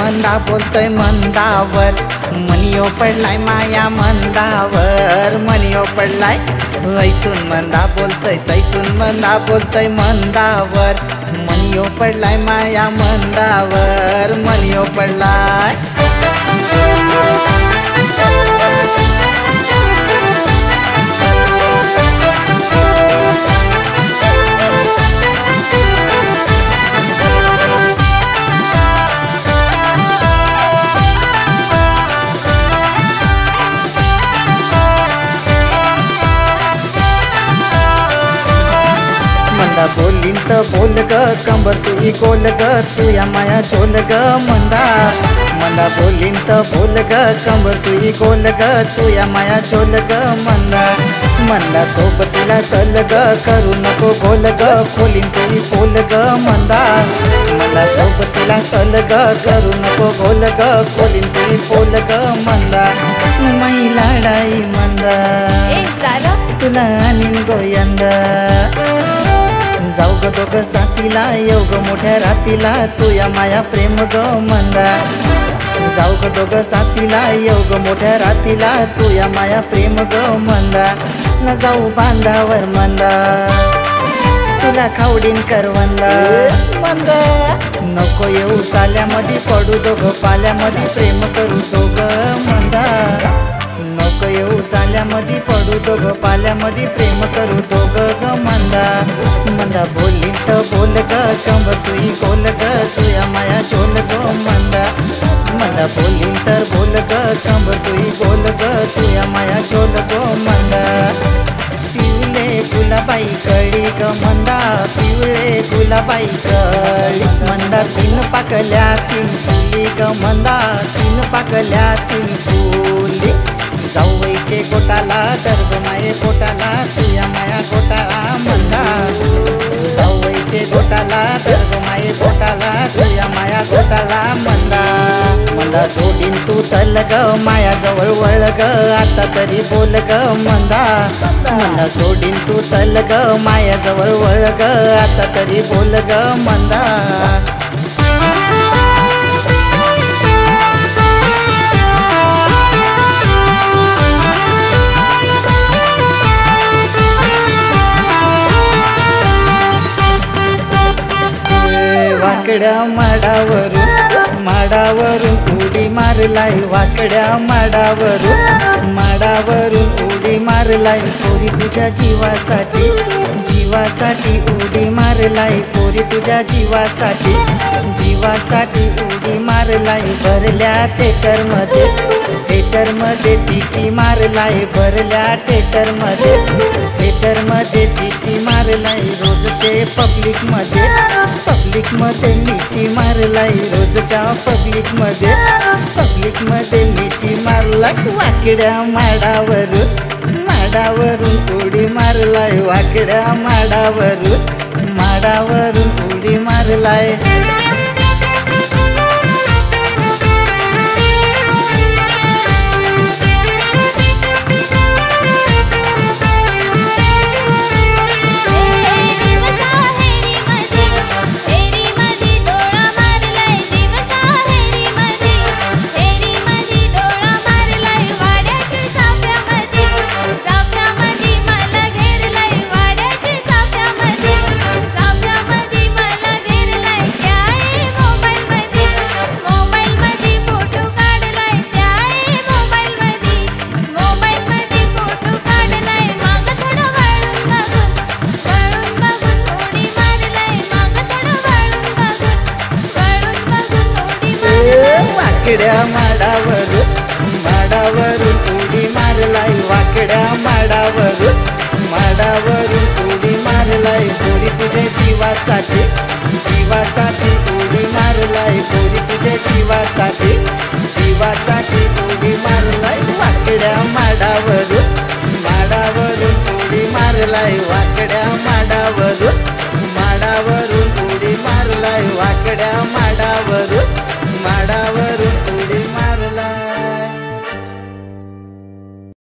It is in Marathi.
मंदा बोलतोय मंदावर, मनियो पडलाय माया मंदावर, मनियो पडलाय ऐसून मंदा बोलतोय तैसून मंदा बोलतोय मंदावर, मनियो पडलाय माया मंदावर, मनियो पडलाय। मंदा बोलीन त बोल ग कंबर तुई कोल ग तुया माया चोल ग मंदा, मंदा बोलीन त बोल ग कंबर तुई कोल ग तुया माया चोल ग मंदा, मंदा सोबतीला चल ग करू नको गोल ग खोलीन तुई पोल ग मंदा, मंदा सोबतीला चल ग करू नको गोल ग खोलीन तुई पोल ग मंदा, मै लढाई मंदा तुला आणीन गोयंदा, जाऊ ग दोघं साथीला येऊ ग मोठ्या रातीला तुया माया प्रेम ग मंदा, जाऊ ग दोघं साथीला येऊ ग मोठ्या रातीला तुया माया प्रेम ग मंदा, न जाऊ बांधावर मंदा तुला खावडीन करवंदा मंदा, नको येऊ साल्यामध्ये पडू दोघं पाल्यामध्ये प्रेम करू दोघं मंदा, नको येऊ साल्यामध्ये पडू दोघं पाल्यामध्ये प्रेम करू दोघं ग मंदा, मंदा बोलीन त बोल ग कंबर तुई कोल ग तुया माया चोल ग मंदा, मंदा बोलीन तर बोल ग कंबर तुई कोल ग तुया माया चोल ग मंदा, पिवळे गुलाबाई कळी ग मंदा, पिवळे गुलाबाई कळी मंदा, तीन पाकल्या तीन फुली ग मंदा, तीन पाकल्या तीन फुली, जाऊबाईचे गोटाला दर्द माये पोटाला तुया माया गोटाळा मंदा, जाऊबाईचे गोटाला दर्द माये पोटाला तुया माया गोटाळा मंदा, मंदा सोडीन तू चल ग माया जवळ वळ ग आता तरी बोल ग मंदा, मंदा सोडीन तू चल ग माया जवळ वळ ग आता तरी बोल ग मंदा। वाकड्या माडावरून माडावरून उडी मारलाय, वाकड्या माडावरून माडावरून उडी मारलाय, पोरी तुझ्या जीवासाठी जीवासाठी उडी मारलाय, पोरी तुझ्या जीवासाठी जीवासाठी उडी मारलाय, भरल्या थिएटरमध्ये थिएटरमध्ये सिटी मारलाय, भरल्या थिएटरमध्ये थिएटरमध्ये सिटी मारलाय, रोजचे पब्लिकमध्ये पब्लिकमध्ये मिठी मारलाय, रोजच्या पब्लिकमध्ये मिठी मारलाय, वाकड्या माडावरून माडावरून उडी मारलाय, वाकड्या माडावरून उडी मारलाय। वाकड्या माडावरून उडी मारलाय, वाकड्या माडावरून उडी मारलाय, पोरी तुझ्या जीवासाठी उडी मारलाय, पोरी तुझ्या जीवासाठी उडी मारलाय, वाकड्या माडावरून उडी मारलाय, वाकड्या माडावरून उडी मारलाय, वाकड्या माडावरून